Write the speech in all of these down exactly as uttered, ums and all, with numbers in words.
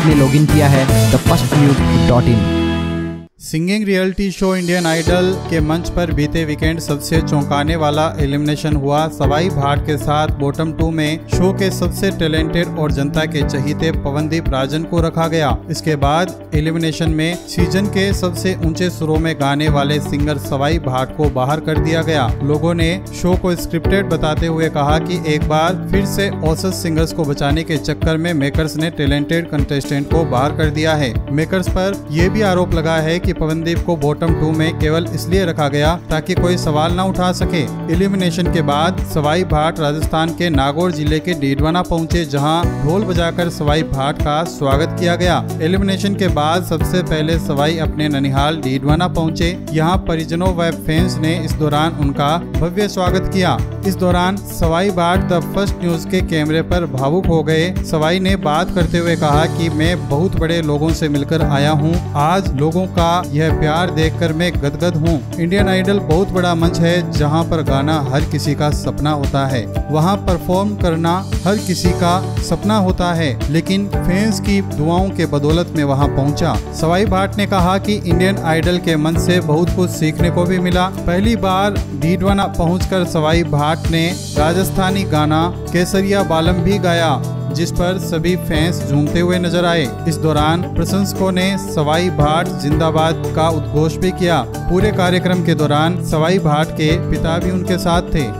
आपने लॉगिन किया है the first news dot in. Singing reality show Indian idol के मंच पर बीते वीकेंड सबसे चौंकाने वाला एलिमिनेशन हुआ। सवाई भाट के साथ बॉटम टू में शो के सबसे टैलेंटेड और जनता के चहीते पवनदीप राजन को रखा गया। इसके बाद एलिमिनेशन में सीजन के सबसे ऊंचे सुरों में गाने वाले सिंगर सवाई भाट को बाहर कर दिया गया। लोगों ने शो को स्क्रिप्टेड बताते हुए कहा कि एक बार फिर से औसत सिंगर्स को बचाने के चक्कर में मेकर्स ने टैलेंटेड कंटेस्टेंट को बाहर कर दिया है। मेकर्स पर यह भी आरोप लगा है कि पवनदीप को बॉटम टू में केवल इसलिए रखा गया ताकि कोई सवाल न उठा सके। एलिमिनेशन के बाद सवाई भाट राजस्थान के नागौर जिले के डीडवाना पहुंचे, जहां ढोल बजाकर सवाई भाट का स्वागत किया गया। एलिमिनेशन के बाद सबसे पहले सवाई अपने ननिहाल डीडवाना पहुंचे। यहां परिजनों व फैंस ने इस दौरान उनका भव्य स्वागत किया। इस दौरान Sawai Bhat the first news के कैमरे पर भावुक हो गए। सवाई ने बात करते हुए कहा कि मैं बहुत बड़े लोगों से मिलकर आया हूं। आज लोगों का यह प्यार देखकर मैं गदगद हूँ। इंडियन आइडल बहुत बड़ा मंच है जहाँ पर गाना हर किसी का सपना होता है, वहाँ परफॉर्म करना हर किसी का सपना होता है, लेकिन फैंस की दुआओं के बदौलत में वहाँ पहुँचा। सवाई भाट ने कहा कि इंडियन आइडल के मंच से बहुत कुछ सीखने को भी मिला। पहली बार डीडवाना पहुंचकर सवाई भाट ने राजस्थानी गाना केसरिया बालम भी गाया, जिस पर सभी फैंस झूमते हुए नजर आए। इस दौरान प्रशंसकों ने सवाई भाट जिंदाबाद का उद्घोष भी किया। पूरे कार्यक्रम के दौरान सवाई भाट के पिता भी उनके साथ थे।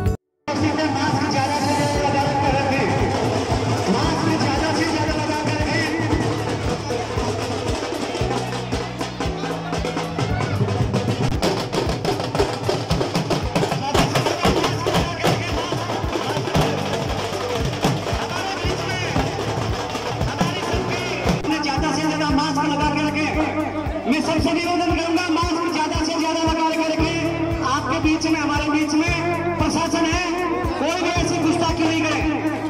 मैं सबसे निवेदन करूंगा, मास्क ज्यादा से ज्यादा लगा के रखें। आपके बीच में, हमारे बीच में प्रशासन है, कोई भी ऐसी गुस्ताखी नहीं करे।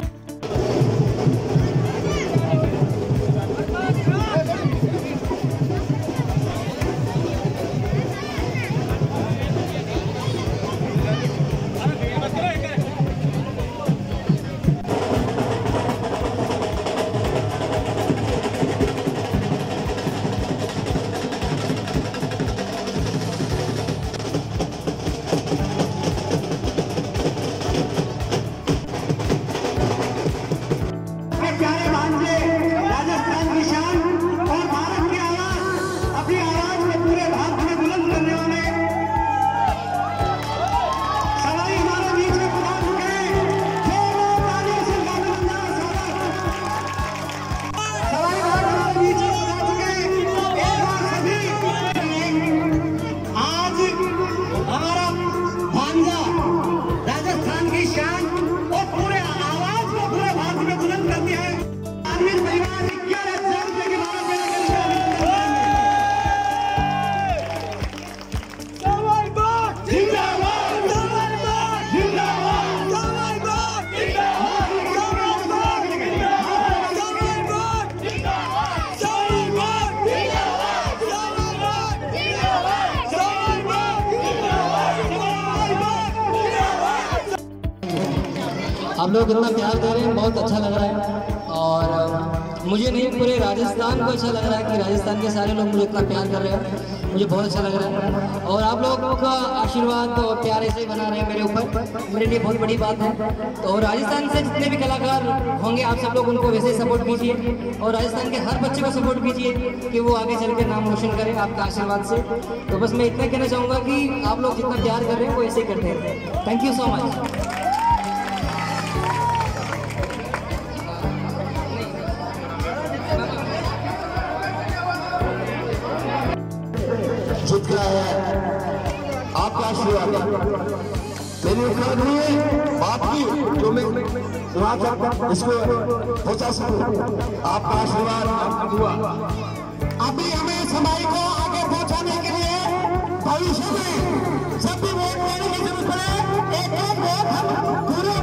आप लोग इतना प्यार दे रहे हैं, बहुत अच्छा लग रहा है। और मुझे नहीं, पूरे राजस्थान को अच्छा लग रहा है कि राजस्थान के सारे लोग मुझे इतना प्यार कर रहे हैं। मुझे बहुत अच्छा लग रहा है और आप लोगों का आशीर्वाद और प्यार ऐसे ही बना रहे हैं मेरे ऊपर, मेरे लिए बहुत बड़ी बात है। तो राजस्थान से जितने भी कलाकार होंगे, आप सब लोग उनको वैसे ही सपोर्ट कीजिए और राजस्थान के हर बच्चे को सपोर्ट कीजिए कि वो आगे चल के नाम रोशन करें आपका आशीर्वाद से। तो बस मैं इतना कहना चाहूँगा कि आप लोग जितना प्यार कर रहे हैं वो ऐसे ही करते हैं। Thank you so much. जितना है आपका आशीर्वाद, मेरी उम्मीद नहीं है बात की जो मैं वहाँ तक इसको पहुँचा सकूँ। आपका आशीर्वाद, आपका दुआ अभी हमें समाई को आगे पहुँचाने के लिए भविष्य में जब भी वोट देने की जरूरत पड़े, एक एक वोट हम पूरे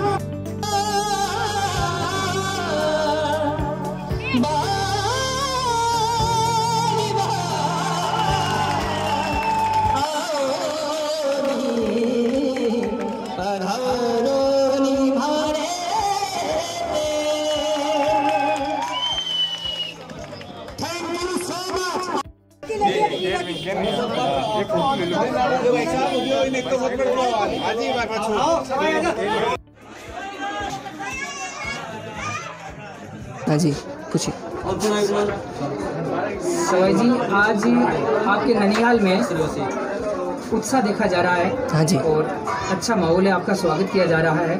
हाँ जी पूछिए। सवाई जी, आज आपके ननिहाल में उत्साह देखा जा रहा है। हाँ जी। और अच्छा माहौल है, आपका स्वागत किया जा रहा है।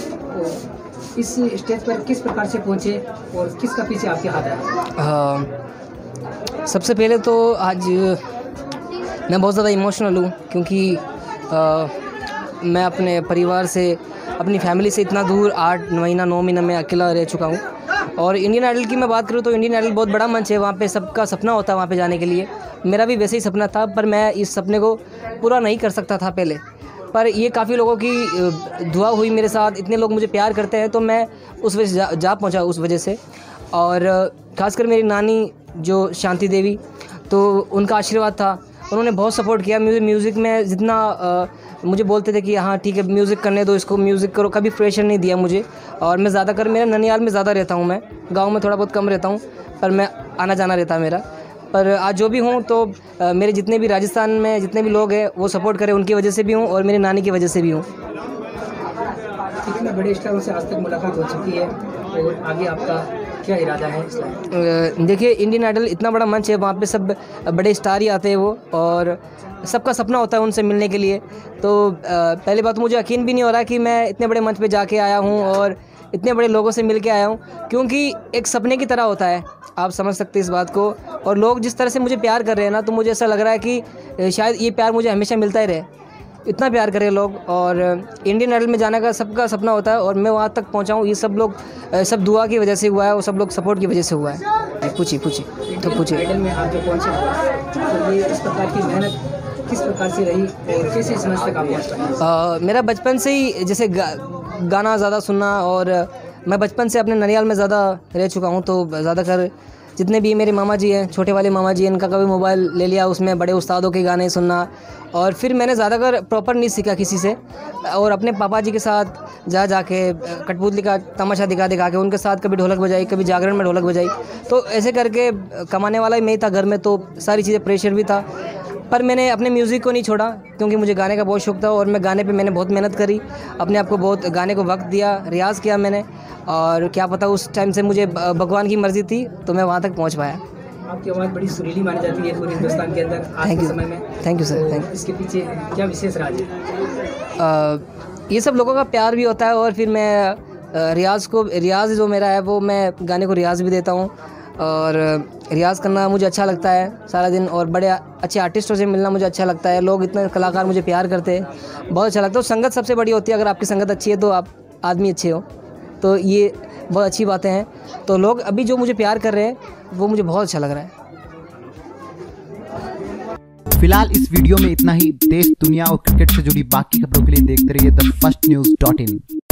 तो इस स्टेज पर किस प्रकार से पहुंचे और किसका पीछे आपके हाथ है? हाँ, सबसे पहले तो आज मैं बहुत ज़्यादा इमोशनल हूँ क्योंकि आ, मैं अपने परिवार से, अपनी फैमिली से इतना दूर आठ महीना नौ महीना में अकेला रह चुका हूँ। और इंडियन आइडल की मैं बात करूँ तो इंडियन आइडल बहुत बड़ा मंच है, वहाँ पे सबका सपना होता है वहाँ पे जाने के लिए। मेरा भी वैसे ही सपना था, पर मैं इस सपने को पूरा नहीं कर सकता था पहले। पर ये काफ़ी लोगों की दुआ हुई मेरे साथ, इतने लोग मुझे प्यार करते हैं तो मैं उस वजह से जा, जा पहुँचा उस वजह से। और ख़ासकर मेरी नानी जो शांति देवी, तो उनका आशीर्वाद था, उन्होंने बहुत सपोर्ट किया। म्यूज़िक म्यूज़िक में जितना आ, मुझे बोलते थे कि हाँ ठीक है म्यूज़िक करने दो, इसको म्यूज़िक करो, कभी प्रेशर नहीं दिया मुझे। और मैं ज़्यादातर मेरा ननिहाल में ज़्यादा रहता हूँ, मैं गांव में थोड़ा बहुत कम रहता हूँ, पर मैं आना जाना रहता है मेरा। पर आज जो भी हूँ तो आ, मेरे जितने भी राजस्थान में जितने भी लोग हैं वो सपोर्ट करें, उनकी वजह से भी हूँ और मेरी नानी की वजह से भी हूँ। कितने बड़े स्टारों से आज तक मुलाकात हो चुकी है और आगे आपका क्या इरादा है? देखिए इंडियन आइडल इतना बड़ा मंच है, वहाँ पे सब बड़े स्टार ही आते हैं वो, और सबका सपना होता है उनसे मिलने के लिए। तो पहली बात तो मुझे यकीन भी नहीं हो रहा कि मैं इतने बड़े मंच पे जाके आया हूँ और इतने बड़े लोगों से मिल के आया हूँ, क्योंकि एक सपने की तरह होता है, आप समझ सकते हैं इस बात को। और लोग जिस तरह से मुझे प्यार कर रहे हैं ना, तो मुझे ऐसा लग रहा है कि शायद ये प्यार मुझे हमेशा मिलता ही रहे, इतना प्यार करें लोग। और इंडियन आइडल में जाने का सबका सपना होता है और मैं वहाँ तक पहुँचा हूँ, ये सब लोग सब दुआ की वजह से हुआ है और सब लोग सपोर्ट की वजह से हुआ है। पूछिए पूछिए तो पूछिए। आइडल में आप जो पहुँचे तो ये इस प्रकार की मेहनत किस प्रकार से रही और कैसे इस मंच तक आप पहुँच पाए? मेरा बचपन से ही जैसे गा, गाना ज़्यादा सुनना, और मैं बचपन से अपने ननिहाल में ज़्यादा रह चुका हूँ, तो ज़्यादातर जितने भी मेरे मामा जी हैं, छोटे वाले मामा जी हैं, इनका कभी मोबाइल ले लिया, उसमें बड़े उस्तादों के गाने सुनना। और फिर मैंने ज़्यादातर प्रॉपर नहीं सीखा किसी से, और अपने पापा जी के साथ जा जाके कठपुतली का तमाशा दिखा दिखा के उनके साथ कभी ढोलक बजाई, कभी जागरण में ढोलक बजाई। तो ऐसे करके कमाने वाला ही मैं ही था घर में, तो सारी चीज़ें प्रेशर भी था। पर मैंने अपने म्यूज़िक को नहीं छोड़ा क्योंकि मुझे गाने का बहुत शौक था, और मैं गाने पे मैंने बहुत मेहनत करी, अपने आप को बहुत गाने को वक्त दिया, रियाज़ किया मैंने। और क्या पता उस टाइम से मुझे भगवान की मर्ज़ी थी तो मैं वहाँ तक पहुँच पाया। आपकी आवाज़ बड़ी सुरीली मानी जाती है पूरे हिंदुस्तान के अंदर आज के समय में। Thank you sir. Thank you. इसके पीछे क्या विशेष राज है? ये सब लोगों का प्यार भी होता है, और फिर मैं रियाज़ को रियाज़ जो मेरा है वो मैं गाने को रियाज़ भी देता हूँ, और रियाज़ करना मुझे अच्छा लगता है सारा दिन, और बड़े अच्छे आर्टिस्टों से मिलना मुझे अच्छा लगता है। लोग इतने कलाकार मुझे प्यार करते हैं, बहुत अच्छा लगता है। तो संगत सबसे बड़ी होती है, अगर आपकी संगत अच्छी है तो आप आदमी अच्छे हो, तो ये बहुत अच्छी बातें हैं। तो लोग अभी जो मुझे प्यार कर रहे हैं वो मुझे बहुत अच्छा लग रहा है। फिलहाल इस वीडियो में इतना ही। देश दुनिया और क्रिकेट से जुड़ी बाकी खबरों के लिए देखते रहिए the first news dot in.